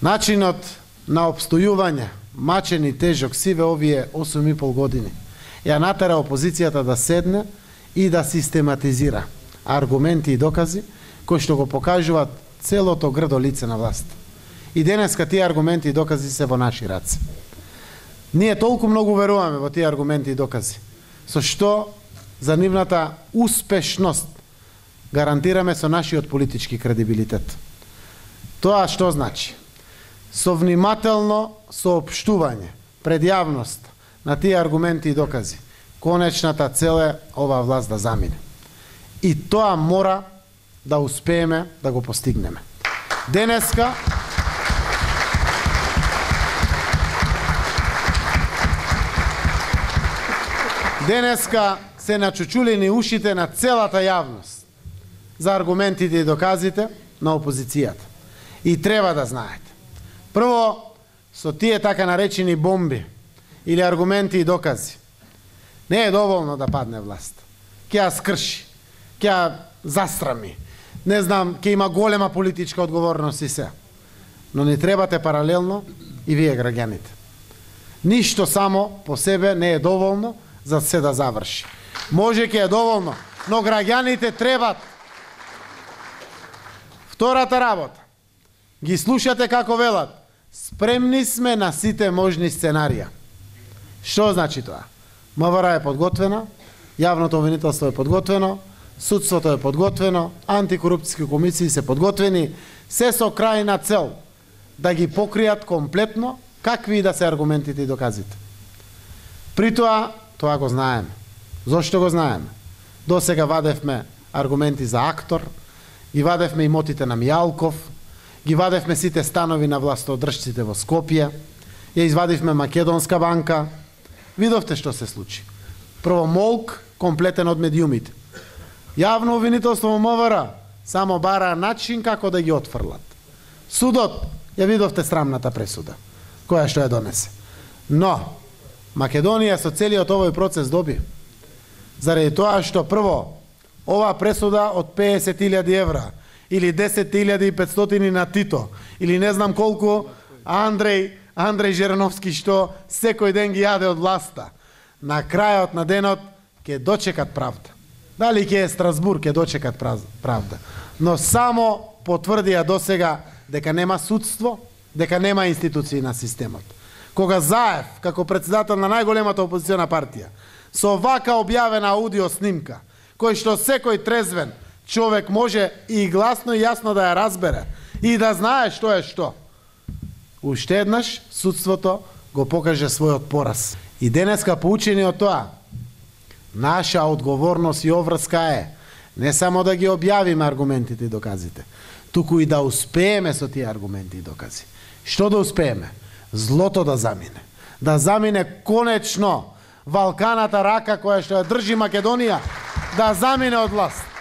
Начинот на обстојување, мачен и тежок сиве овие 8,5 години, ја натера опозицијата да седне и да систематизира аргументи и докази кои што го покажуваат целото грдо лице на власт. И денеска тие аргументи и докази се во наши раце. Ние толку многу веруваме во тие аргументи и докази, со што за нивната успешност гарантираме со нашиот политички кредибилитет. Тоа што значи? Со внимателно соопштување пред јавност на тие аргументи и докази, конечната цел е оваа власт да замине. И тоа мора да успееме да го постигнеме. Денеска се начучулени ушите на целата јавност за аргументите и доказите на опозицијата. И треба да знаете. Прво, со тие така наречени бомби или аргументи и докази, не е доволно да падне власт. Ќе ја скрши, ќе ја застрами, не знам, ќе има голема политичка одговорност и се. Но не требате паралелно и вие граѓаните. Ништо само по себе не е доволно за се да заврши. Може ќе е доволно, но граѓаните требат. Втората работа. Ги слушате како велат. Спремни сме на сите можни сценарија. Што значи тоа? МВР е подготвена, јавното обвинителство е подготвено, судството е подготвено, антикорупцијски комисии се подготвени, се со крајна цел да ги покријат комплетно какви и да се аргументите и доказите. При тоа го знаеме. Зошто го знаеме? До сега вадевме аргументи за актор, ги вадевме имотите на Мијалков, ги вадевме сите станови на властодржците во Скопје, ја извадивме Македонска банка. Видовте што се случи. Прво молк комплетен од медиумите. Јавно обвинителство во МВР само бара начин како да ги отфрлат. Судот, ја видовте срамната пресуда, која што ја донесе. Но, Македонија со целиот овој процес доби. Заради тоа што прво, оваа пресуда од 50.000 евра, или 10.500 на Тито, или не знам колку Андреј Жерановски што секој ден ги јаде од власта. На крајот на денот ќе дочекат правда. Дали ќе е Страсбург, ќе дочекат правда. Но само потврдија досега дека нема судство, дека нема институции на системот. Кога Заев, како председател на најголемата опозициона партија, со вака објавена аудио снимка, кој што секој трезвен човек може и гласно и јасно да ја разбере и да знае што е што. Уште еднаш судството го покаже својот пораз. И денеска поучени од тоа, наша одговорност и обврска е не само да ги објавиме аргументите и доказите, туку и да успееме со тие аргументи и докази. Што да успееме? Злото да замине. Да замине конечно валканата рака која што ја држи Македонија, да замине од власт.